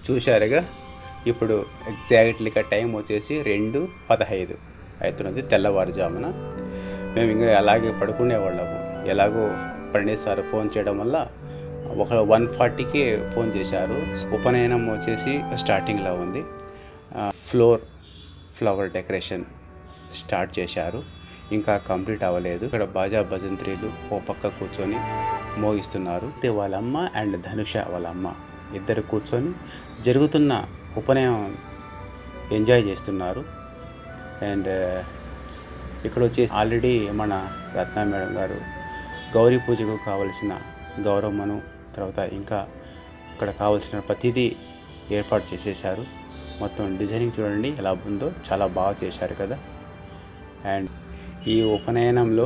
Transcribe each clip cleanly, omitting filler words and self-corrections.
చూశారుగా. ఇప్పుడు ఎగ్జాక్ట్లీగా టైం వచ్చేసి 2:15 అవుతున్నది తెల్లవారుజామున. మేము ఇంకా అలాగే పడుకునేవాళ్ళము. ఎలాగో ప్రణీత్ సార్ ఫోన్ చేయడం వల్ల ఒక 1:40కి ఫోన్ చేశారు. ఉపనయనం వచ్చేసి స్టార్టింగ్లో ఉంది. ఫ్లవర్ డెకరేషన్ స్టార్ట్ చేశారు, ఇంకా కంప్లీట్ అవ్వలేదు. ఇక్కడ బాజా భజంత్రీలు ఓ పక్క కూర్చొని మోగిస్తున్నారు. వాళ్ళ అమ్మ అండ్ ధనుష వాళ్ళ అమ్మ ఇద్దరు కూర్చొని జరుగుతున్న ఉపనయనం ఎంజాయ్ చేస్తున్నారు. అండ్ ఇక్కడ వచ్చేసి ఆల్రెడీ మన రత్న మేడం గారు గౌరీ పూజకు కావలసిన గౌరమ్మను, తర్వాత ఇంకా ఇక్కడ కావలసిన ప్రతిదీ ఏర్పాటు చేసేసారు. మొత్తం డిజైనింగ్ చూడండి ఎలా ఉందో, చాలా బాగా చేశారు కదా. అండ్ ఈ ఉపనయనంలో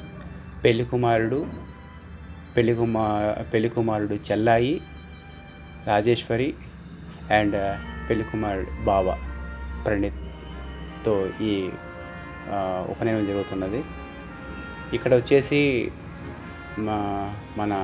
పెళ్లి కుమారుడు చెల్లాయి రాజేశ్వరి అండ్ పెళ్లి కుమారుడు బావ ప్రణీత్తో ఈ ఉపనయనం జరుగుతున్నది. ఇక్కడ వచ్చేసి మన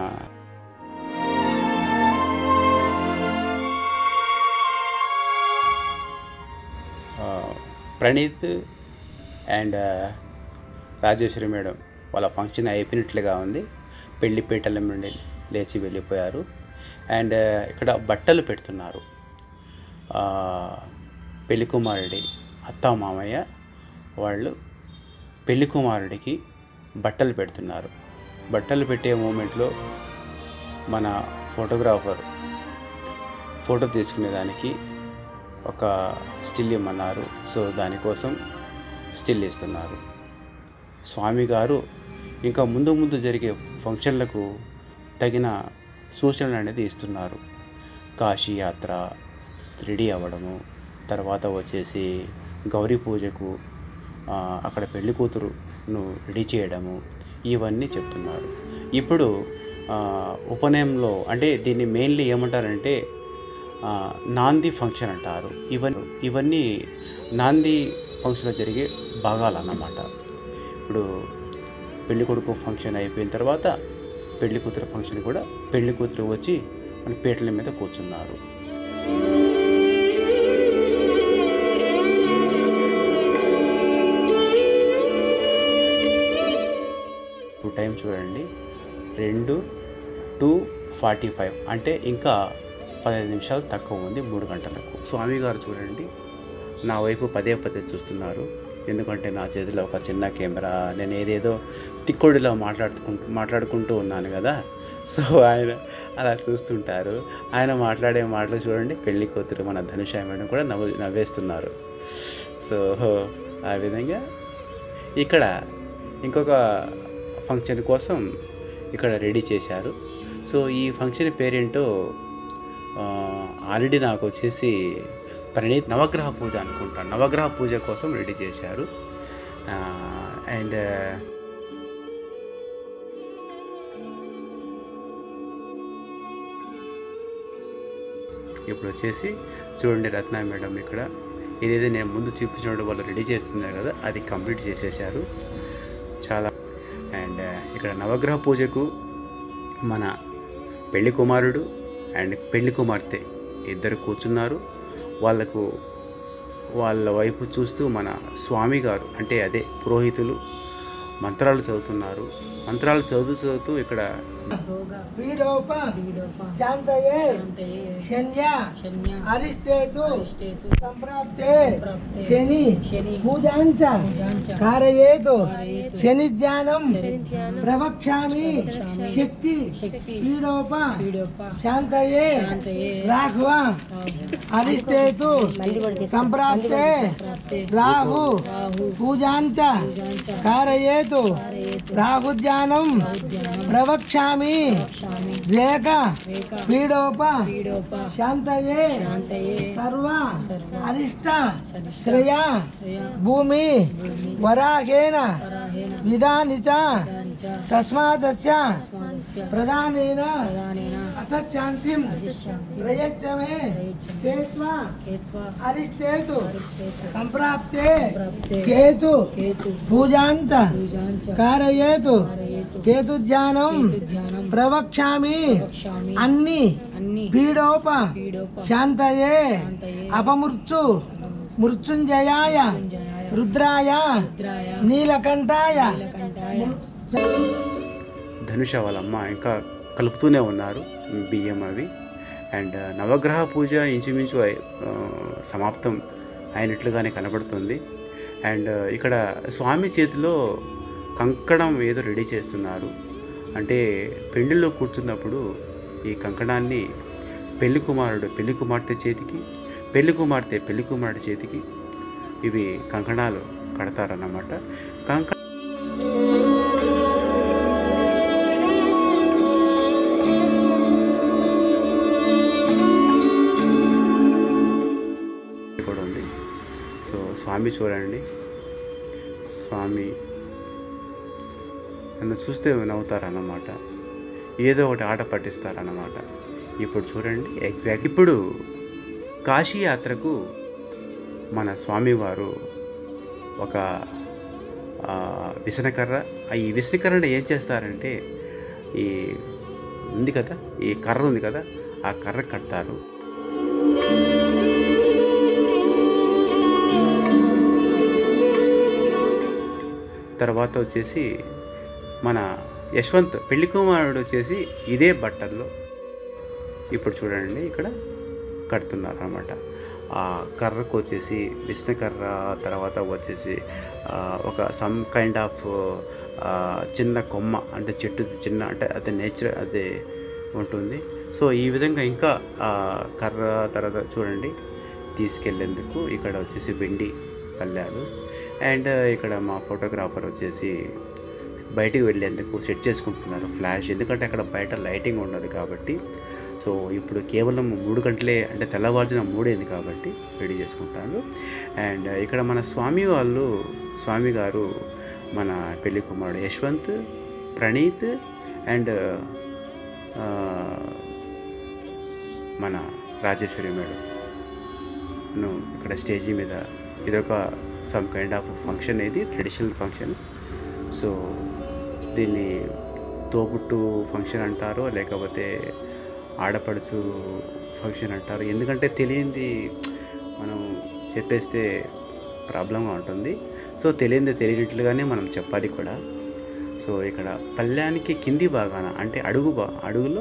ప్రణీత్ అండ్ రాజేశ్వరి మేడం వాళ్ళ ఫంక్షన్ అయిపోయినట్లుగా ఉంది. పెళ్లి పీటల నుండి లేచి వెళ్ళిపోయారు. అండ్ ఇక్కడ బట్టలు పెడుతున్నారు. పెళ్లి కుమారుడి అత్త మామయ్య వాళ్ళు పెళ్లి కుమారుడికి బట్టలు పెడుతున్నారు. బట్టలు పెట్టే మూమెంట్లో మన ఫోటోగ్రాఫర్ ఫోటో తీసుకునేదానికి ఒక స్టిల్ ఇమ్మన్నారు. సో దానికోసం స్టిల్ ఇస్తున్నారు. స్వామి గారు ఇంకా ముందు జరిగే ఫంక్షన్లకు తగిన సూచనలు అనేది ఇస్తున్నారు. కాశీ యాత్ర రెడీ అవ్వడము, తర్వాత వచ్చేసి గౌరీ పూజకు అక్కడ పెళ్లి కూతురును రెడీ చేయడము, ఇవన్నీ చెప్తున్నారు. ఇప్పుడు ఉపనయనంలో అంటే దీన్ని మెయిన్లీ ఏమంటారంటే నాంది ఫంక్షన్ అంటారు. ఇవన్నీ నాంది ఫంక్షన్లో జరిగే భాగాలు అన్నమాట. ఇప్పుడు పెళ్లి కొడుకు ఫంక్షన్ అయిపోయిన తర్వాత పెళ్లి కూతురు ఫంక్షన్ కూడా పెళ్లి కూతురు వచ్చి మన పీటల మీద కూర్చున్నారు. ఇప్పుడు టైం చూడండి 2:45 అంటే ఇంకా 15 నిమిషాలు తక్కువ ఉంది 3 గంటలకు. స్వామి గారు చూడండి నా వైపు పదే చూస్తున్నారు. ఎందుకంటే నా చేతిలో ఒక చిన్న కెమెరా, నేను ఏదేదో తిక్కుడిలో మాట్లాడుకుంటూ ఉన్నాను కదా. సో ఆయన అలా చూస్తుంటారు. ఆయన మాట్లాడే మాటలు చూడండి. పెళ్లి కూతురు మన ధనుష మేడం కూడా నవ్వేస్తున్నారు. సో ఆ విధంగా ఇక్కడ ఇంకొక ఫంక్షన్ కోసం ఇక్కడ రెడీ చేశారు. సో ఈ ఫంక్షన్ పేరేంటో ఆల్రెడీ నాకు వచ్చేసి ప్రణీత్ నవగ్రహ పూజ అనుకుంటాను. నవగ్రహ పూజ కోసం రెడీ చేశారు. అండ్ ఇప్పుడు వచ్చేసి చూడండి రత్న మేడం ఇక్కడ ఏదైతే నేను ముందు చూపించిన వాళ్ళు రెడీ చేస్తున్నారు కదా, అది కంప్లీట్ చేసేసారు చాలా. అండ్ ఇక్కడ నవగ్రహ పూజకు మన పెళ్లి కుమారుడు అండ్ పెళ్లి కుమార్తె ఇద్దరు కూర్చున్నారు. వాళ్ళ వైపు చూస్తూ మన స్వామి గారు అంటే అదే పురోహితులు మంత్రాలు చదువుతున్నారు. మంత్రాలు చదువుతూ ఇక్కడ శనిజ్ఞానం ప్రవక్ష్యామి శక్తి పీడోప శాంతయే రాఘవ అరిష్టేతు సంప్రాప్తే రాహు పూజాంచ కారయేతు రాహుజ్ఞానం ప్రవక్ష్యామి లేక పీడోప శాంతయే సర్వ అరిష్ట శ్రేయ భూమి వరాహేన విధాని చ తస్మాదస్య ప్రధానేన अर्थशान्तिं प्रयच्छ मे केत्वा अरिष्टेतु सम्प्राप्ते केतु पूजाञ्च कारयेतु केतुज्ञानं प्रवक्ष्यामि अन्नि पीडोप शान्तये अपमृत्यु मृत्युंजयाय रुद्राय నీలకంఠాయ. ధనుష వాళ్ళమ్మ ఇంకా కలుపుతూనే ఉన్నారు బియ్యం అవి. అండ్ నవగ్రహ పూజ ఇంచుమించు సమాప్తం అయినట్లుగానే కనబడుతుంది. అండ్ ఇక్కడ స్వామి చేతిలో కంకణం ఏదో రెడీ చేస్తున్నారు. అంటే పెళ్లిలో కూర్చున్నప్పుడు ఈ కంకణాన్ని పెళ్లి కుమారుడు పెళ్లి కుమార్తె చేతికి, పెళ్లి కుమార్తె పెళ్లి కుమారుడి చేతికి ఇవి కంకణాలు కడతారన్నమాట. కూడా ఉంది. సో స్వామి చూడండి, స్వామి నన్ను చూస్తే నవ్వుతారన్నమాట. ఏదో ఒకటి ఆట పట్టిస్తారన్నమాట. ఇప్పుడు చూడండి ఎగ్జాక్ట్ ఇప్పుడు కాశీ యాత్రకు మన స్వామివారు ఒక విసనకర్ర, ఈ విసనకర్రని ఏం చేస్తారంటే ఈ ఉంది కదా, ఈ కర్ర ఉంది కదా, ఆ కర్ర కడతారు. తర్వాత వచ్చేసి మన యశ్వంత్ పెళ్లి కుమారుడు వచ్చేసి ఇదే బట్టల్లో ఇప్పుడు చూడండి ఇక్కడ కడుతున్నారు అన్నమాట. ఆ కర్రకు వచ్చేసి విష్ణుకర్ర, తర్వాత వచ్చేసి ఒక సమ్ కైండ్ ఆఫ్ చిన్న కొమ్మ, అంటే చెట్టు చిన్న, అంటే అది నేచర్ అది ఉంటుంది. సో ఈ విధంగా ఇంకా కర్ర తర్వాత చూడండి తీసుకెళ్ళేందుకు ఇక్కడ వచ్చేసి వెండి పళ్ళాలు. అండ్ ఇక్కడ మా ఫోటోగ్రాఫర్ వచ్చేసి బయటికి వెళ్ళేందుకు సెట్ చేసుకుంటున్నారు ఫ్లాష్, ఎందుకంటే అక్కడ బయట లైటింగ్ ఉండదు కాబట్టి. సో ఇప్పుడు కేవలం 3 గంటలే, అంటే తెల్లవారుజామున 3 అయింది కాబట్టి రెడీ చేసుకుంటాను. అండ్ ఇక్కడ మన స్వామి గారు మన పెళ్లి కుమారుడు యశ్వంత్, ప్రణీత్ అండ్ మన రాజేశ్వరి మేడంను ఇక్కడ స్టేజీ మీద, ఇదొక సమ్ కైండ్ ఆఫ్ ఫంక్షన్, ఇది ట్రెడిషనల్ ఫంక్షన్. సో దీన్ని తోబుట్టు ఫంక్షన్ అంటారు, లేకపోతే ఆడపడుచు ఫంక్షన్ అంటారు. ఎందుకంటే తెలియంది మనం చెప్పేస్తే ప్రాబ్లంగా ఉంటుంది. సో తెలియనట్లుగానే మనం చెప్పాలి కూడా. సో ఇక్కడ పళ్ళానికి కింది భాగాన, అంటే అడుగులో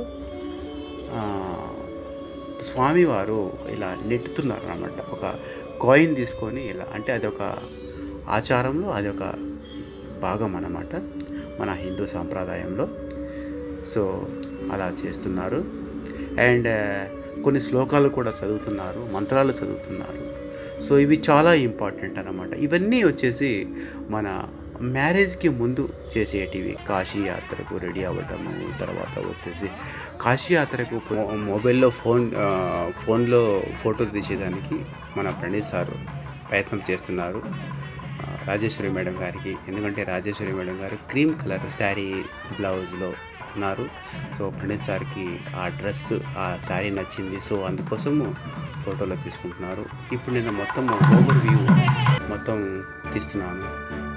స్వామివారు ఇలా నెట్టుతున్నారు అన్నమాట. ఒక కాయిన్ తీసుకొని ఇలా, అంటే అదొక ఆచారంలో అదొక భాగం అన్నమాట మన హిందూ సాంప్రదాయంలో. సో అలా చేస్తున్నారు. అండ్ కొన్ని శ్లోకాలు కూడా చదువుతున్నారు, మంత్రాలు చదువుతున్నారు. సో ఇవి చాలా ఇంపార్టెంట్ అన్నమాట. ఇవన్నీ వచ్చేసి మన మ్యారేజ్కి ముందు చేసేటివి. కాశీ యాత్రకు రెడీ అవ్వటము, తర్వాత వచ్చేసి కాశీ యాత్రకు మొబైల్లో ఫోన్లో ఫోటోలు తీసేదానికి మన ప్రణీత్ సారు ప్రయత్నం చేస్తున్నారు రాజేశ్వరి మేడం గారికి. ఎందుకంటే రాజేశ్వరి మేడం గారు క్రీమ్ కలర్ శారీ బ్లౌజ్లో ఉన్నారు. సో ప్రణీత్ సార్కి ఆ డ్రెస్, ఆ శారీ నచ్చింది. సో అందుకోసము ఫోటోలో తీసుకుంటున్నారు. ఇప్పుడు నేను మొత్తం ఓవర్ వ్యూ మొత్తం తీస్తున్నాను.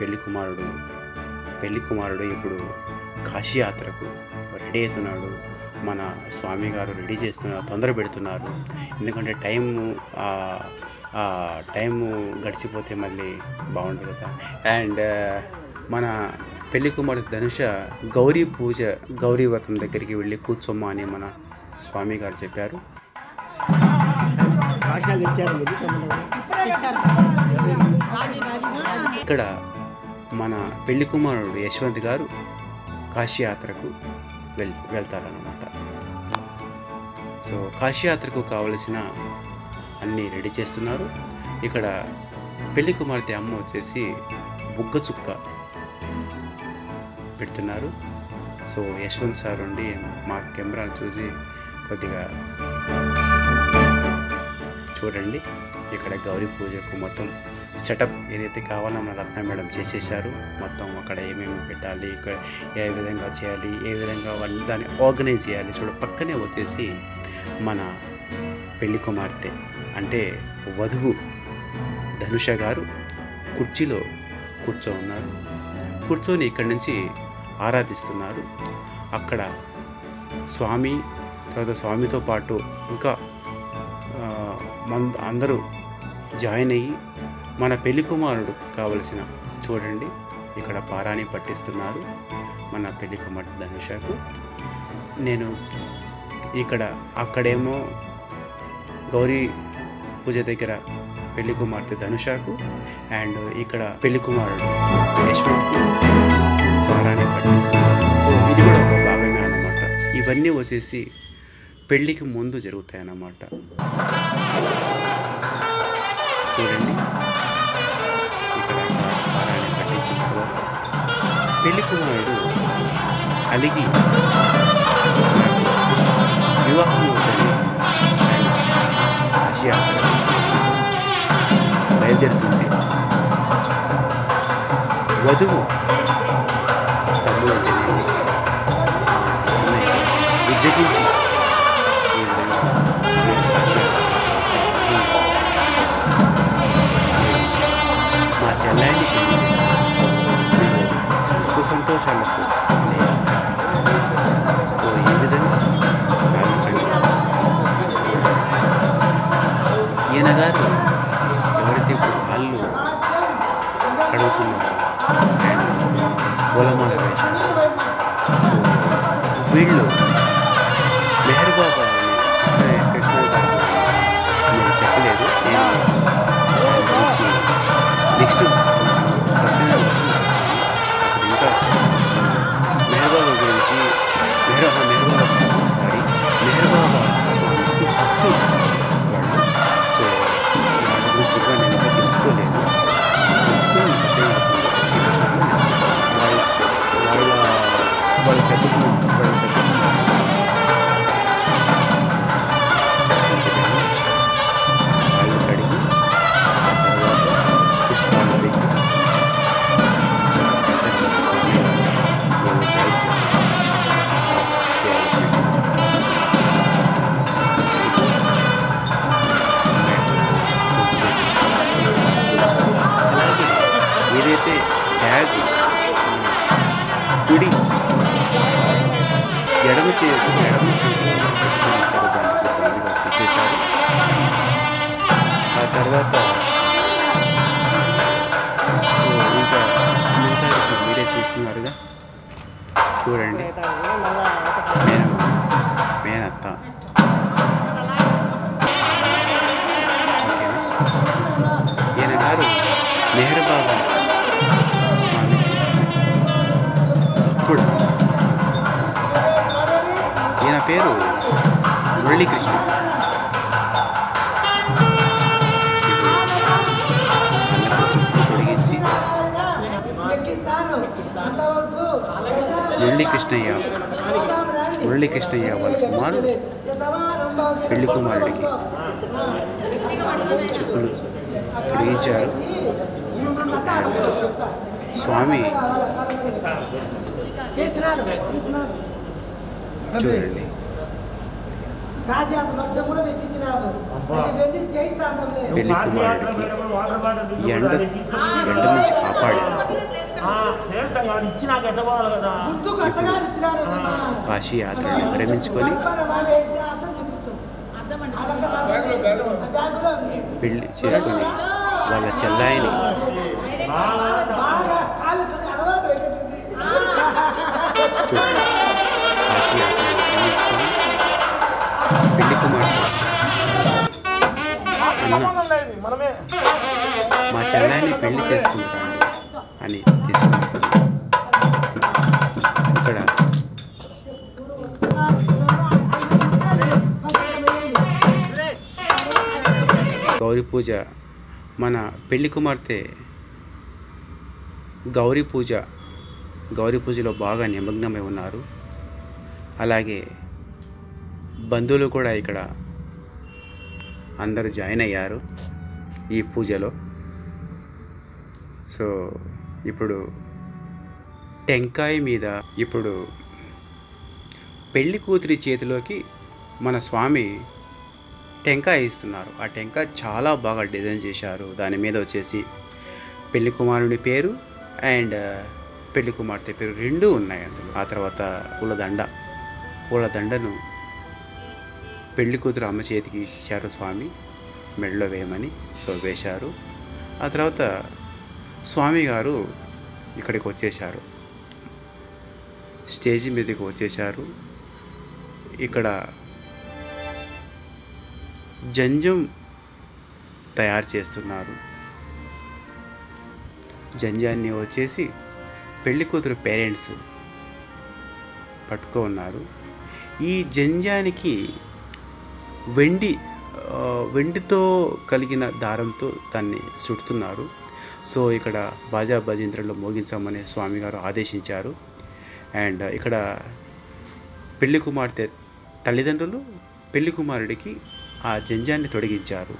పెళ్లి కుమారుడు ఇప్పుడు కాశీ యాత్రకు రెడీ అవుతున్నాడు. మన స్వామి గారు రెడీ చేస్తున్నారు, తొందర పెడుతున్నారు. ఎందుకంటే టైము గడిచిపోతే మళ్ళీ బాగుంటుంది కదా. అండ్ మన పెళ్లి కుమారుడు ధనుష గౌరీ వ్రతం దగ్గరికి వెళ్ళి కూర్చోమ్మా అని మన స్వామి గారు చెప్పారు. ఇక్కడ మన పెళ్లి కుమారుడు యశ్వంత్ గారు కాశీ యాత్రకు వెళ్తారన్నమాట. సో కాశీ యాత్రకు కావలసిన అన్నీ రెడీ చేస్తున్నారు. ఇక్కడ పెళ్లి కుమార్తె అమ్మ వచ్చేసి బుగ్గ చుక్క పెడుతున్నారు. సో యశ్వంత్ సార్ ఉండి మా కెమెరాను చూసి కొద్దిగా చూడండి ఇక్కడ గౌరీ పూజకు మొత్తం సెటప్ ఏదైతే కావాలో మన రత్న మేడం చేసేసారు. మొత్తం అక్కడ ఏమేమి పెట్టాలి, ఇక్కడ ఏ విధంగా చేయాలి, ఏ విధంగా వాళ్ళు దాన్ని ఆర్గనైజ్ చేయాలి. చూడ పక్కనే వచ్చేసి మన పెళ్లి కుమార్తె అంటే వధువు ధనుష గారు కుర్చీలో కూర్చోన్నారు. కూర్చొని ఇక్కడి నుంచి ఆరాధిస్తున్నారు. అక్కడ స్వామి, తర్వాత స్వామితో పాటు ఇంకా అందరూ జాయిన్ అయ్యి మన పెళ్లి కుమారుడికి కావలసిన చూడండి ఇక్కడ పారాని పట్టిస్తున్నారు మన పెళ్లి కుమార్తె ధనుషకు. నేను ఇక్కడ అక్కడేమో గౌరీ పూజ దగ్గర పెళ్లి కుమార్తె ధనుషకు అండ్ ఇక్కడ పెళ్లి కుమారుడు యశ్వంత్కు పారాని పట్టిస్తున్నారు. సో ఇది కూడా ఒక భాగమే అన్నమాట. ఇవన్నీ వచ్చేసి పెళ్ళికి ముందు జరుగుతాయి అన్నమాట. చూడండి ఇక్కడ పారాని పట్టించిన తర్వాత పెళ్లి కుమారుడు అలిగి వివాహం అవుతుంది కాశీయాత్ర బయలుదేరుతుంది. వధువు తమ్ముడు ఉజ్జగించి మా చెల్లాయిని సుఖ సంతోషాలకు. సో ఈ విధంగా ఈయన గారు ఎవరైతే ఇప్పుడు కాళ్ళు కడుగుతున్నారు పూలమాల వేశారు. సో వీళ్ళు మెహర్ బాబా అని కృష్ణ గారు నేను చెప్పలేదు. నేను గురించి నెక్స్ట్ సత్యంగా అప్పుడు ఇంకా మెహర్ బాబా గురించి మెహర్ బాబా స్వామికి భక్తులు వాళ్ళు. సో వాళ్ళ గురించి ఇంకా నేను ఇంకా తెలుసుకొని వాళ్ళ పెద్ద వాళ్ళు కడిగి తర్వాత పుష్పాలు పెట్టి ఏదైతే ట్యాగ్ కుడి ఎడమ తీసేశారు. ఆ తర్వాత ఇంకా మీరే చూస్తున్నారుగా చూడండి మేనత్త. ఈయన గారు మెహర్ బాబా స్వామి ఇప్పుడు ఈయన పేరు మురళీకృష్ణ. తొలగించి మురళీకృష్ణయ్య వాళ్ళ కుమారుడు పెళ్లి కుమారుడికి చెప్పులు తొలగించారు. స్వామి చూడండి పెళ్లి కుమారుడికి ఎండ నుంచి కాపాడారు. కాశీ యాత్రను విరమించుకొని పెళ్లి చేసుకొని వాళ్ళ చెల్లాయిని కాశీ యాత్రను విరమించుకొని పెళ్లి కుమారుడు మా చెల్లాయిని పెళ్లి చేసుకుంటాను అని తీసుకుంటాను. ఇక్కడ గౌరీ పూజ మన పెళ్లి కుమార్తె గౌరీ పూజలో బాగా నిమగ్నమై ఉన్నారు. అలాగే బంధువులు కూడా ఇక్కడ అందరూ జాయిన్ అయ్యారు. ఈ పూజలో. సో ఇప్పుడు టెంకాయ మీద ఇప్పుడు పెళ్లి కూతురి చేతిలోకి మన స్వామి టెంకాయ ఇస్తున్నారు. ఆ టెంకాయ చాలా బాగా డిజైన్ చేశారు. దాని మీద వచ్చేసి పెళ్లి కుమారుని పేరు అండ్ పెళ్లి కుమార్తె పేరు రెండూ ఉన్నాయి అందులో. ఆ తర్వాత పూలదండను పెళ్లి కూతురు అమ్మ చేతికి ఇచ్చారు స్వామి, మెడలో వేయమని. సో వేశారు. ఆ తర్వాత స్వామి గారు ఇక్కడికి వచ్చేశారు, స్టేజ్ మీదకి వచ్చేశారు. ఇక్కడ జంజం తయారు చేస్తున్నారు. జంజాన్ని వచ్చేసి పెళ్లి కూతురు పేరెంట్స్ పట్టుకో ఉన్నారు. ఈ జంజానికి వెండితో కలిగిన దారంతో దాన్ని చుడుతున్నారు. సో ఇక్కడ బాజా భజంత్రులు మోగించమని స్వామి గారు ఆదేశించారు. అండ్ ఇక్కడ పెళ్లి కుమార్తె తల్లిదండ్రులు పెళ్లి కుమారుడికి ఆ జంజాన్ని తొడిగించారు.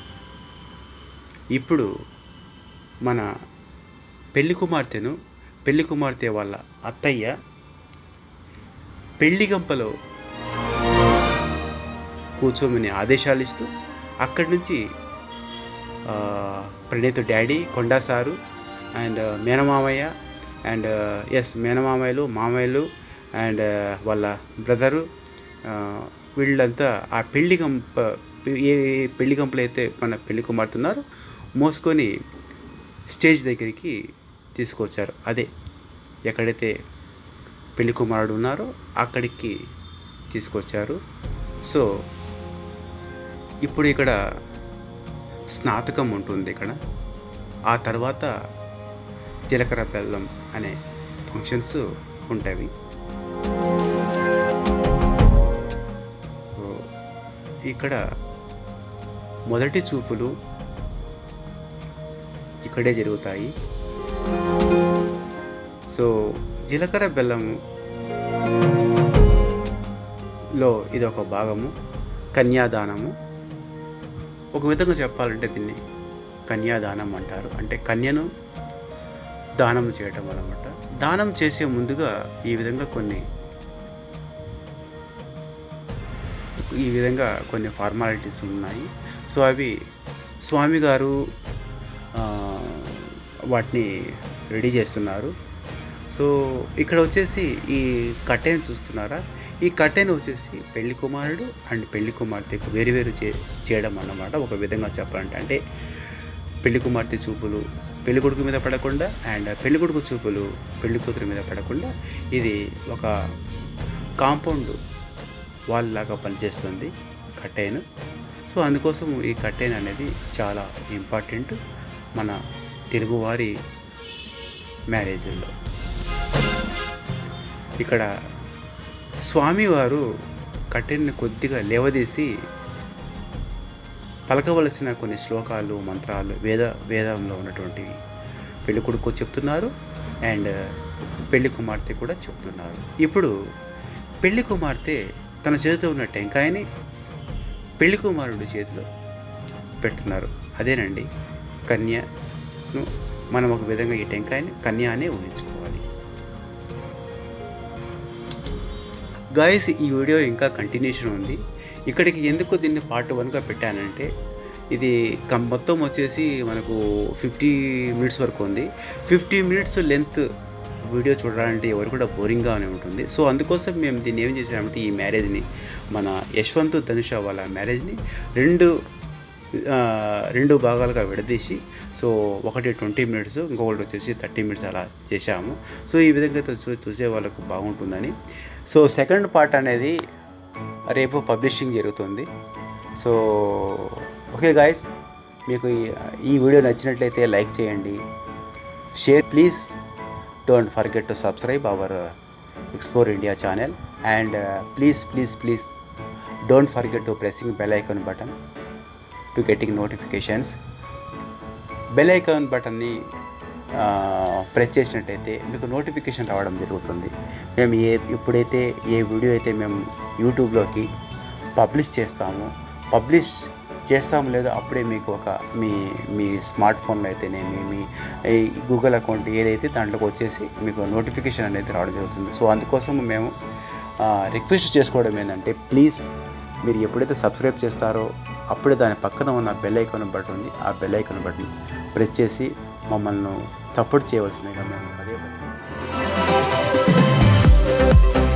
ఇప్పుడు మన పెళ్లి కుమార్తె వాళ్ళ అత్తయ్య పెళ్లి గంపలో కూర్చోమని ఆదేశాలు ఇస్తూ అక్కడి నుంచి Praneeth daddy, Konda sir and మేనమామయ్య అండ్ మేనమామయ్యలు, మామయ్యలు అండ్ వాళ్ళ బ్రదరు వీళ్ళంతా ఆ ఏ పెళ్లి గంపలు అయితే మన పెళ్లి కుమార్తె ఉన్నారో మోసుకొని స్టేజ్ దగ్గరికి తీసుకొచ్చారు. అదే ఎక్కడైతే పెళ్లి కుమారుడు ఉన్నారో అక్కడికి తీసుకొచ్చారు. సో ఇప్పుడు ఇక్కడ స్నాతకం ఉంటుంది ఇక్కడ. ఆ తర్వాత జీలకర్ర బెల్లం అనే ఫంక్షన్స్ ఉంటాయి. ఇక్కడ మొదటి చూపులు ఇక్కడే జరుగుతాయి. సో జీలకర్ర బెల్లంలో ఇది ఒక భాగము, కన్యాదానము. ఒక విధంగా చెప్పాలంటే దీన్ని కన్యాదానం అంటారు. అంటే కన్యను దానం చేయటం అన్నమాట. దానం చేసే ముందుగా ఈ విధంగా కొన్ని ఫార్మాలిటీస్ ఉన్నాయి. సో అవి స్వామి గారు వాటిని రెడీ చేస్తున్నారు. సో ఇక్కడ వచ్చేసి ఈ కట్టెను చూస్తున్నారా, ఈ కట్టెను వచ్చేసి పెళ్లి కుమారుడు అండ్ పెళ్లి కుమార్తెకు వేరు చేయడం అన్నమాట. ఒక విధంగా చెప్పాలంటే అంటే పెళ్లి కుమార్తె చూపులు పెళ్లి కొడుకు మీద పడకుండా అండ్ పెళ్లి కొడుకు చూపులు పెళ్లి కూతురు మీద పడకుండా ఇది ఒక కాంపౌండ్ వాల్ లాగా పనిచేస్తుంది కట్టెను. సో అందుకోసం ఈ కట్టెన్ అనేది చాలా ఇంపార్టెంట్ మన తెలుగువారి మ్యారేజ్లో. ఇక్కడ స్వామివారు కట్టెన్ని కొద్దిగా లేవదీసి పలకవలసిన కొన్ని శ్లోకాలు, మంత్రాలు వేదంలో ఉన్నటువంటివి పెళ్లి కొడుకు చెప్తున్నారు అండ్ పెళ్లి కుమార్తె కూడా చెప్తున్నారు. ఇప్పుడు పెళ్లి కుమార్తె తన చేతిలో ఉన్న టెంకాయని పెళ్లి కుమారుడి చేతిలో పెడుతున్నారు. అదేనండి కన్యను. మనం ఒక విధంగా ఈ టెంకాయని కన్య అనే ఊహించుకోవాలి. గాయస్, ఈ వీడియో ఇంకా కంటిన్యూషన్ ఉంది. ఇక్కడికి ఎందుకు దీన్ని పార్ట్ 1గా పెట్టానంటే ఇది మొత్తం వచ్చేసి మనకు 50 మినిట్స్ వరకు ఉంది. 50 మినిట్స్ లెంత్ వీడియో చూడాలంటే ఎవరు కూడా బోరింగ్గానే ఉంటుంది. సో అందుకోసం మేము దీన్ని ఏం చేసామంటే ఈ మ్యారేజ్ని మన యశ్వంత్ ధనుష వాళ్ళ మ్యారేజ్ని రెండు భాగాలుగా విడదీసి సో ఒకటి 20 మినిట్స్ ఇంకొకటి వచ్చేసి 30 మినిట్స్ అలా చేశాము. సో ఈ విధంగా చూసే వాళ్ళకు బాగుంటుందని. సో సెకండ్ పార్ట్ అనేది రేపు పబ్లిషింగ్ జరుగుతుంది. సో ఓకే గాయస్, మీకు ఈ వీడియో నచ్చినట్లయితే లైక్ చేయండి, share. Please don't forget to subscribe our explore India channel and please don't forget to pressing bell icon button to getting notifications. Bell icon బటన్ని press చేసినట్టయితే మీకు notification రావడం జరుగుతుంది. మేము ఎప్పుడైతే ఏ వీడియో అయితే మేము యూట్యూబ్లోకి పబ్లిష్ చేస్తామో పబ్లిష్ చేస్తాము లేదో అప్పుడే మీకు ఒక మీ స్మార్ట్ ఫోన్లో అయితేనేమి మీ గూగుల్ అకౌంట్ ఏదైతే దాంట్లోకి వచ్చేసి మీకు నోటిఫికేషన్ అనేది రావడం జరుగుతుంది. సో అందుకోసం మేము రిక్వెస్ట్ చేసుకోవడం ఏంటంటే, ప్లీజ్ మీరు ఎప్పుడైతే సబ్స్క్రైబ్ చేస్తారో అప్పుడే దాని పక్కన ఉన్న బెల్ ఐకాన్ బటన్ ఉంది, ఆ బెల్ ఐకాన్ బటన్ ప్రెస్ చేసి మమ్మల్ని సపోర్ట్ చేయవలసిందిగా మేము పదే